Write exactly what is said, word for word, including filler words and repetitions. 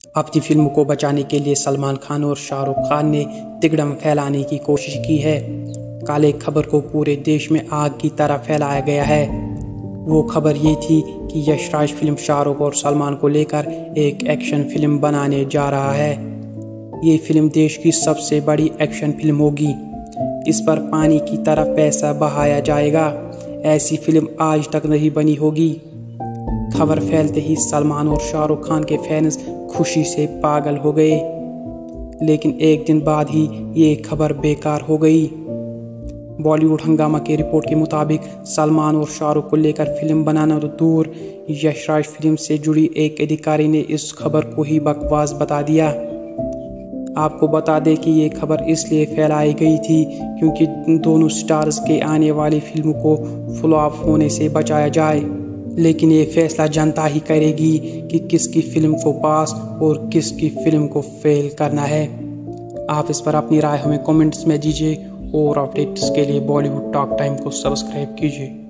अपनी फिल्म को बचाने के लिए सलमान खान और शाहरुख खान ने तिकड़म फैलाने की कोशिश की है। काले खबर को पूरे देश में आग की तरह फैलाया गया है। वो खबर ये थी कि यश राज फिल्म शाहरुख और सलमान को लेकर एक एक्शन फिल्म बनाने जा रहा है। ये फिल्म देश की सबसे बड़ी एक्शन फिल्म होगी। इस पर पानी की तरह पैसा बहाया जाएगा। ऐसी फिल्म आज तक नहीं बनी होगी। खबर फैलते ही सलमान और शाहरुख खान के फैंस खुशी से पागल हो गए, लेकिन एक दिन बाद ही ये खबर बेकार हो गई। बॉलीवुड हंगामा की रिपोर्ट के मुताबिक सलमान और शाहरुख को लेकर फिल्म बनाना तो दूर, यश राज फिल्म से जुड़ी एक अधिकारी ने इस खबर को ही बकवास बता दिया। आपको बता दें कि ये खबर इसलिए फैलाई गई थी क्योंकि दोनों स्टार्स के आने वाली फिल्म को फ्लॉप होने से बचाया जाए, लेकिन ये फैसला जनता ही करेगी कि किसकी फिल्म को पास और किसकी फिल्म को फेल करना है। आप इस पर अपनी राय हमें कमेंट्स में दीजिए और अपडेट्स के लिए बॉलीवुड टॉक टाइम को सब्सक्राइब कीजिए।